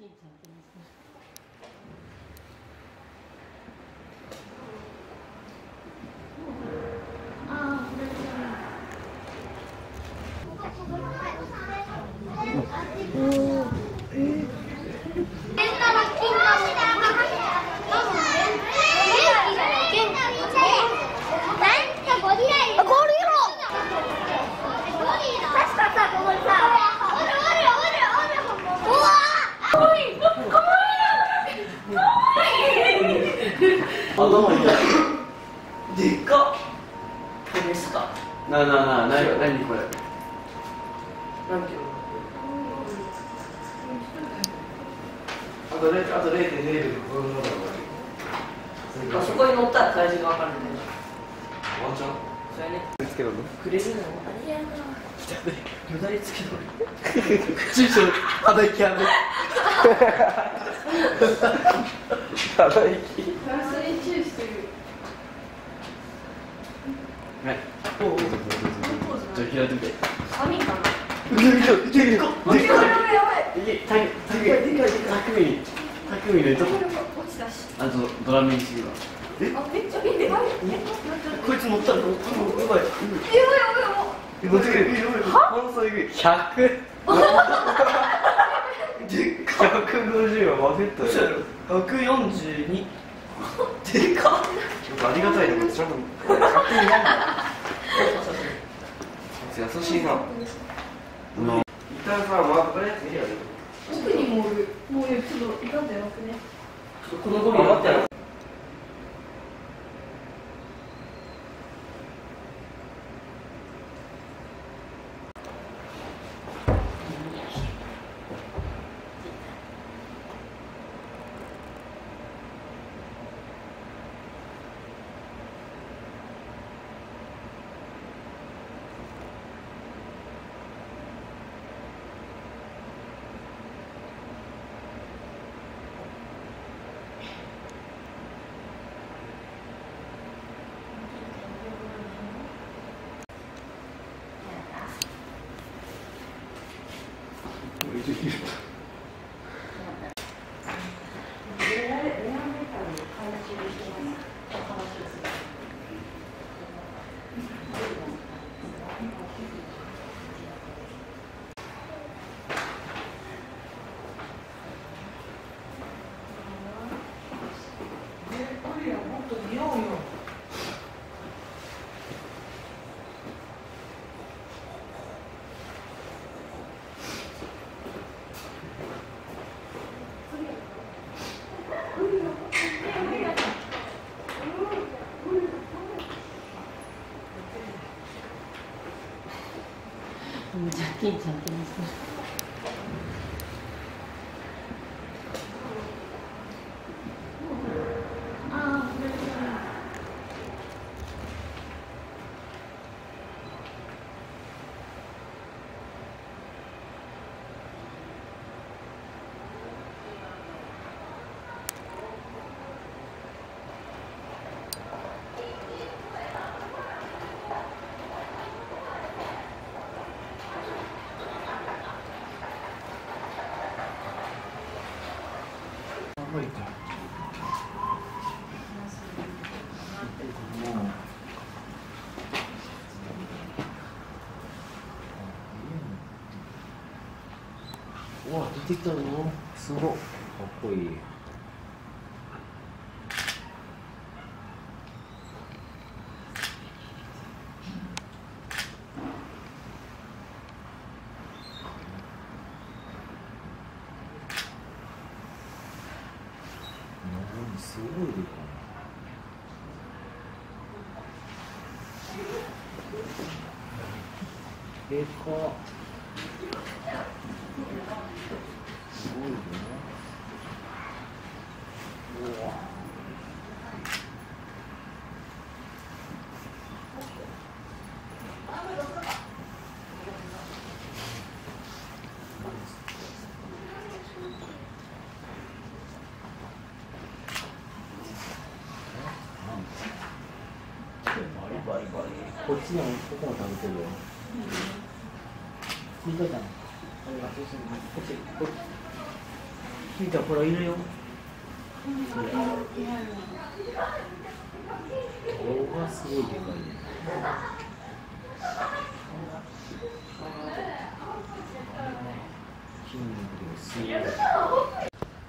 金ちゃんって言うんですね。 頭痛い。でっかっ。これですか。なあ、何これ。何キロ。あと0.0。あそこに乗ったら体重が分かるんだよ。ワンチャン。それね。つけろの。くれるの。あれやな。よだれつけろ。口上肌息ある。肌息。 ガラスに注意してる。 はい。じゃあ開いてみて。 寒いかな。 いける。 やばい。 たくみの糸。 落ちたし。 あとドラミンしてみます。 あ、めっちゃ見てない。 こいつ乗ったらやばい。乗ってくれ。は？100。でっか。150はバフェットやろ。142。でかっ。ありがたいね。ちゃんと勝手になんだ。優しいな。一旦さ、回ったやつ見るやろ。 奥にもおる。もうちょっといかんじゃなくね。 このゴミ待ってやろ。 じゃあ金ちゃんって言うんですね。 うわ、出てきたの。すごい。かっこいい。すごいでかい。でかっ。すごいね。うわ。バリバリ。こっちのここも食べてるよ。見たじゃん。こっち。 ひーちゃんほらいるよ。 顔がすごいでかいね。筋肉もすごい。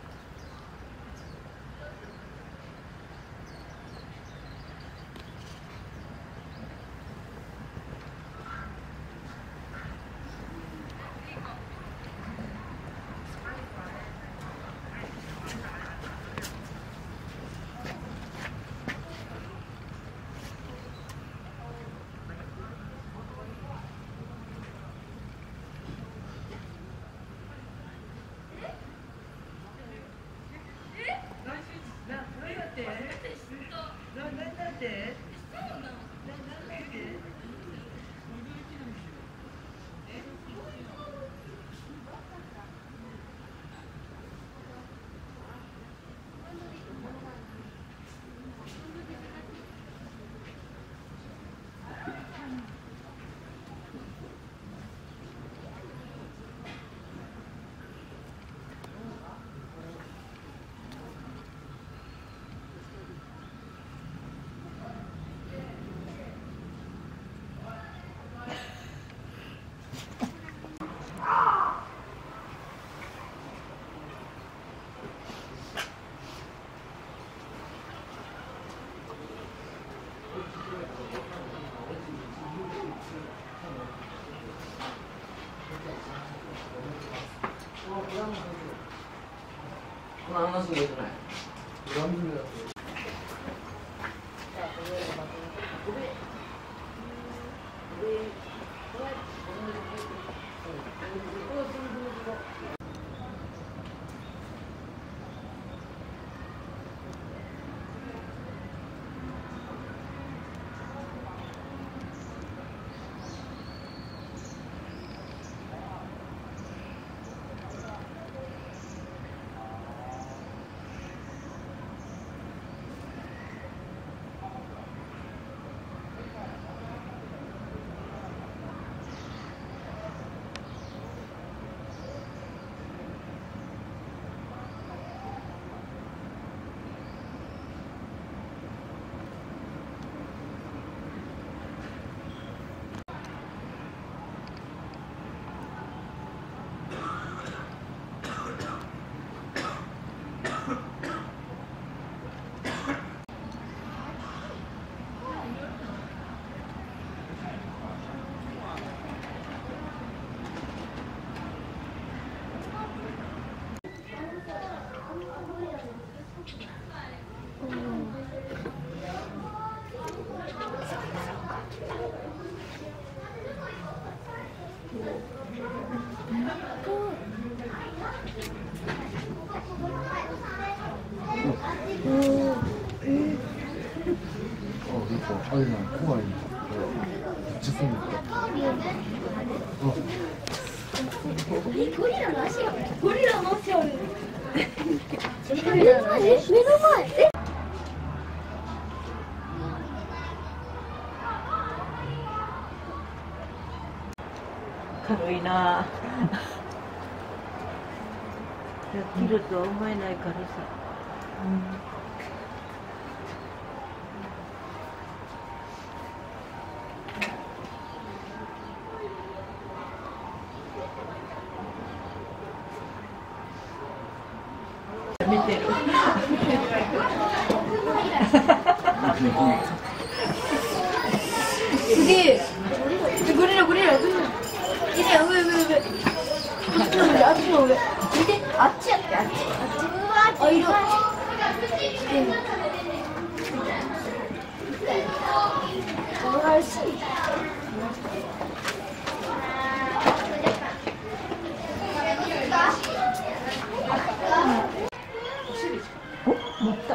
この話もよくない。 あれな、怖い。めっちゃ住んでゴリラの足ある。ゴリラの足ある。目の前。 軽いな。100キロとは思えない軽さ。見てる。 すげえ。ゴリラ。いいね、上。あっちの上。見て、あっちやって、あっち。あ、いる。おいしい。 お、乗った。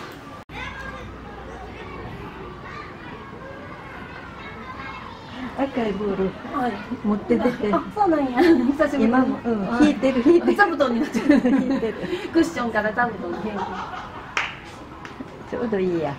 あ、 かいボール持って出て、 そうなんや。久しぶりに。 今も、引いてる引いてる。 座布団になってる。 引いてる。 クッションから座布団に変形。 ちょうどいいや。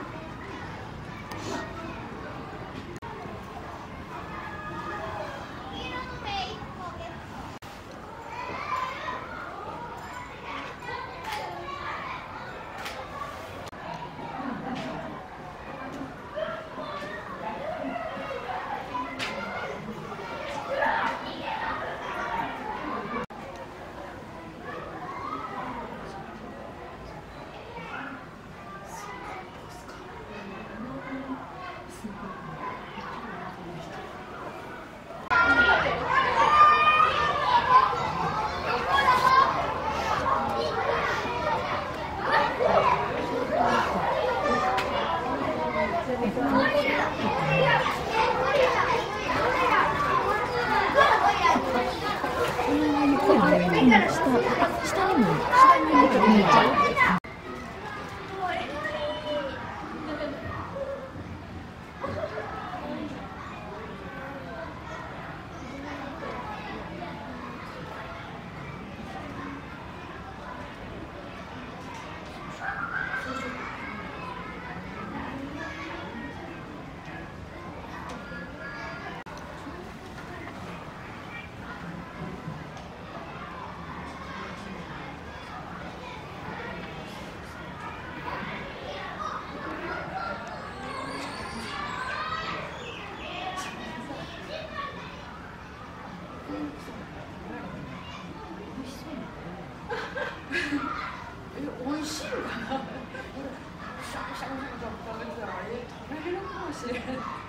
美味しいのかな。シャンシャンシャン食べたら食べれるかもしれない。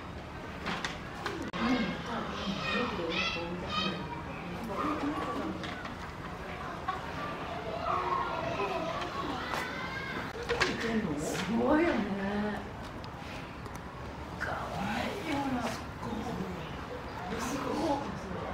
すごいよね。かわいいよな。すごい。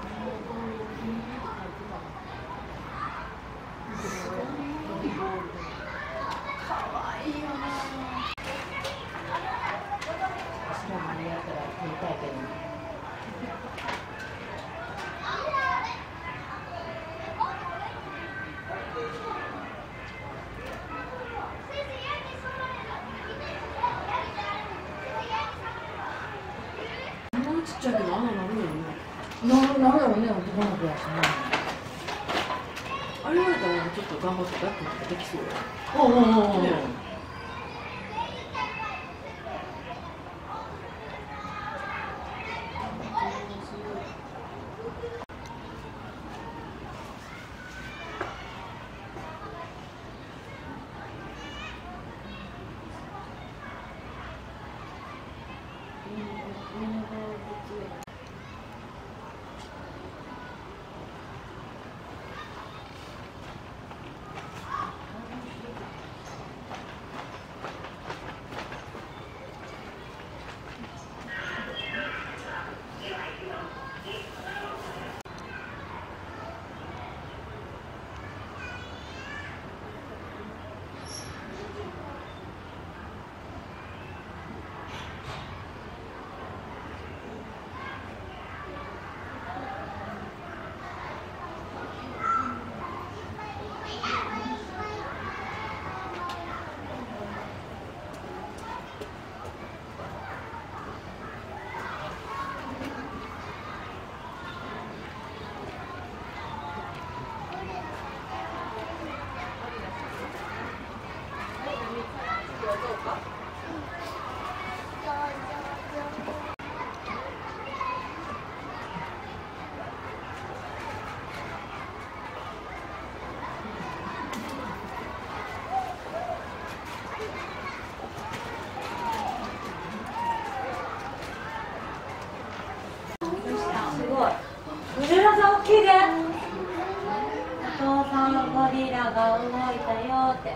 ちっちゃいけどあんななるよね。なんだろうね、男の子やしね。あれ言われたらちょっと頑張ってやってみたらできそうや。ね。 ゴリラが動いたよって。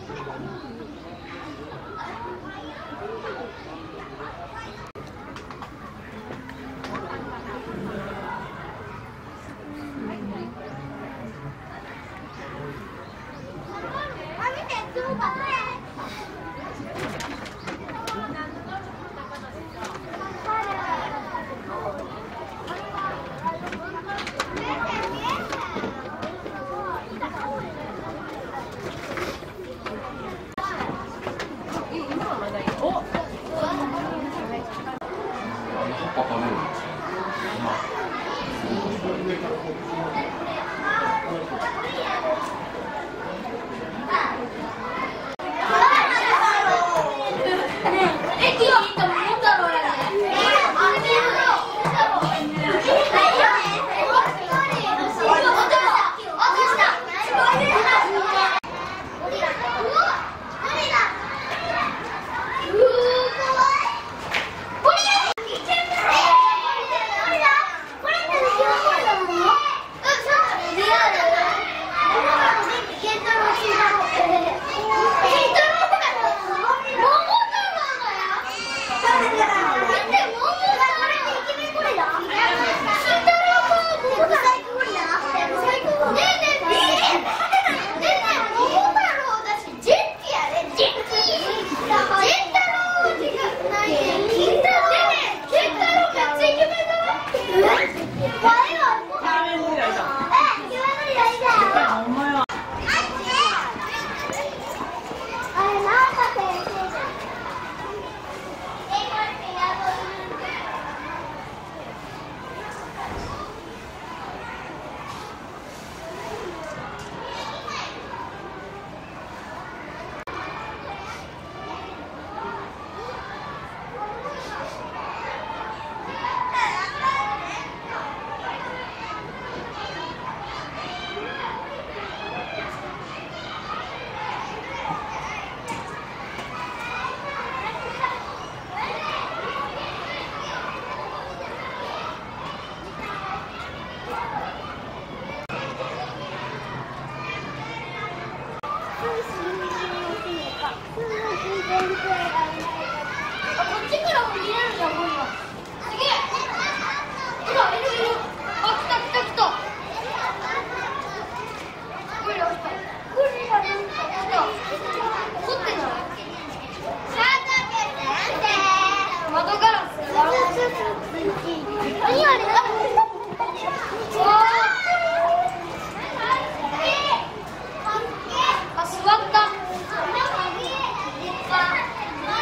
あ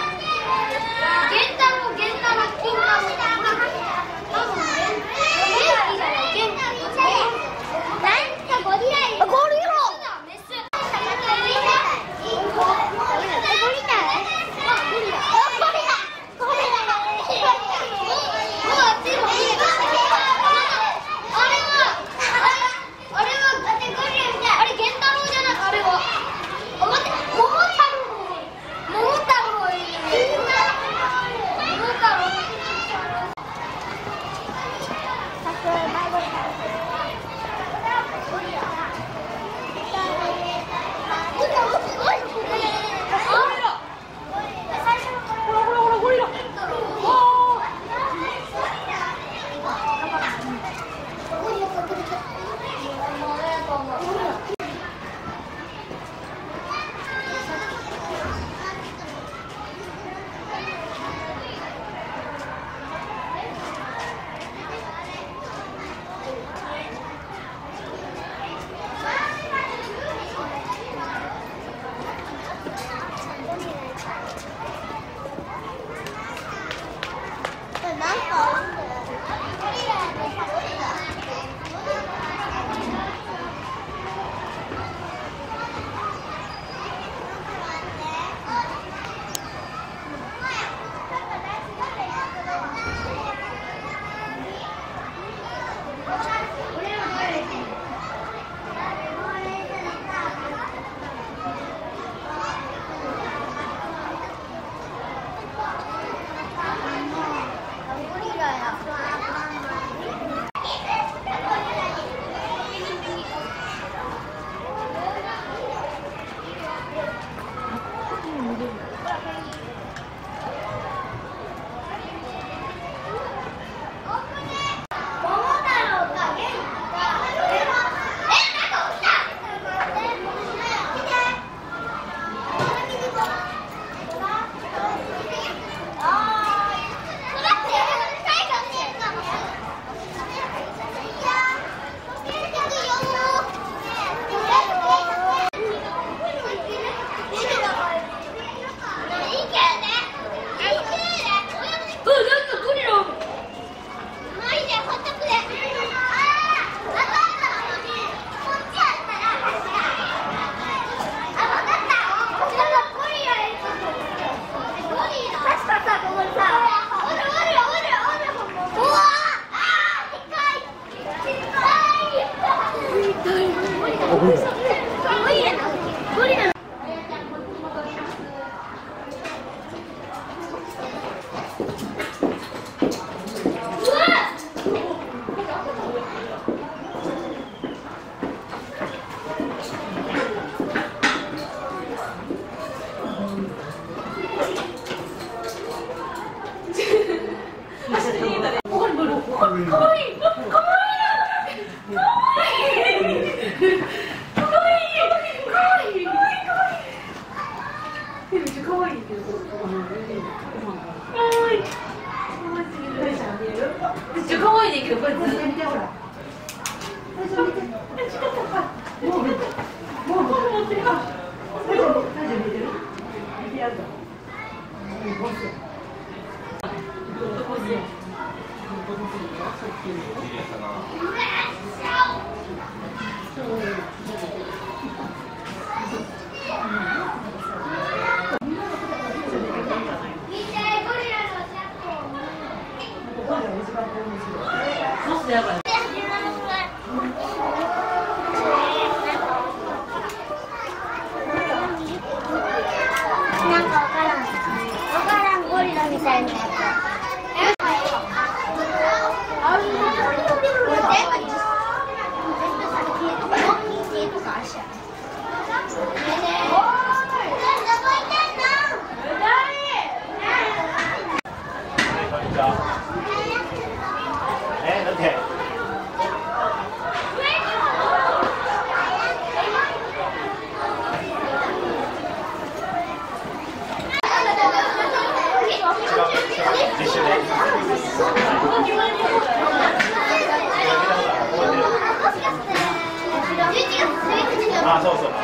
あ、そうそう。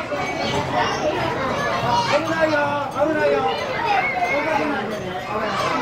危ないよ、危ないよ。